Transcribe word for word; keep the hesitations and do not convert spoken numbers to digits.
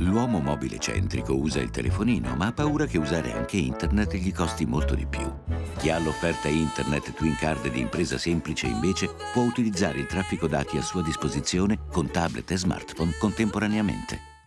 L'uomo mobile centrico usa il telefonino, ma ha paura che usare anche internet gli costi molto di più. Chi ha l'offerta internet Twin Card di Impresa Semplice, invece, può utilizzare il traffico dati a sua disposizione con tablet e smartphone contemporaneamente.